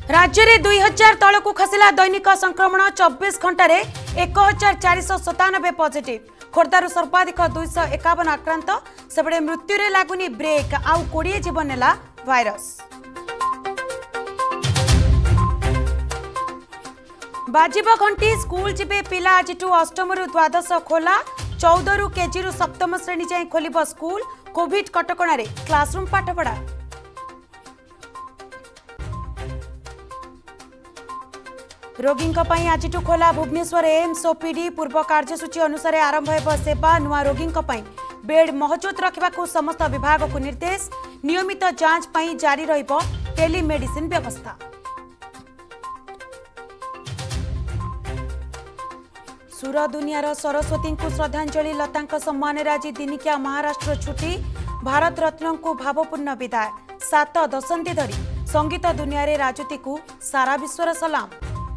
राज्य में 2000 तलक खसला दैनिक संक्रमण 24 घंटे 1497 पॉजिटिव। खोर्धार सर्वाधिक 251 आक्रांत सेपटे मृत्यु लगुनि ब्रेक आउ 20 जीवन नेला भाइरस। बाजिब घंटी स्कूल जिबे पिला आज अष्टम रु द्वादश खोला 14 रु केजी रु सप्तम श्रेणी जाए खोलिब स्कूल। कोविड कटकणारे क्लासरूम पाठपढ़ा। रोगी आज खोला भुवनेश्वर एम्स ओपीडी पूर्व कार्यसूची अनुसार आरंभ हो सेवा। नुआ रोगी बेड महजूद रखा समस्त विभाग को निर्देश। नियमित जांच पाई जारी रहिबो टेलीमेडिसिन व्यवस्था। सुर दुनियार सरस्वती को श्रद्धांजलि लता सम्मान आज दिनिकिया महाराष्ट्र छुट्टी। भारत रत्न को भावपूर्ण विदाय। 7 दशंधि धरी संगीत दुनिया रे राजनीति को सारा विश्वर सलाम।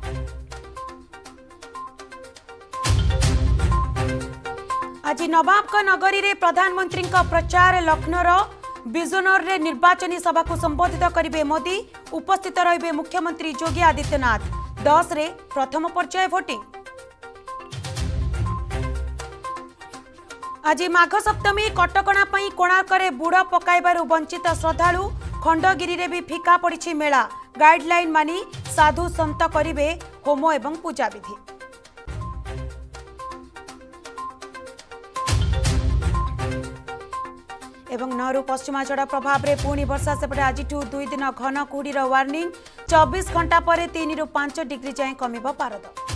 आज नवाबक नगरी रे प्रधानमंत्री प्रचार। लखनऊ बिजनौर रे निर्वाचनी सभा को संबोधित करेंगे मोदी। उपस्थित रहिबे मुख्यमंत्री योगी आदित्यनाथ। 10 रे प्रथम पर्याय भोटिंग। आज माघ सप्तमी कटकणा पई कोणार्करे बुड़ पकाइबारु वंचित श्रद्धालु। खंडगिरी रे भी फिका पड़ी मेला। गाइडलाइन मानी साधु संत करिवे होम एवं पूजा विधि। एवं नरु पश्चिमा झड़ प्रभाव में पुणी वर्षा सेपटे आज 2 दिन घन कुहुड़ीर वार्निंग। 24 घंटा पर 3 रु 5 डिग्री जाए कमिब पारद।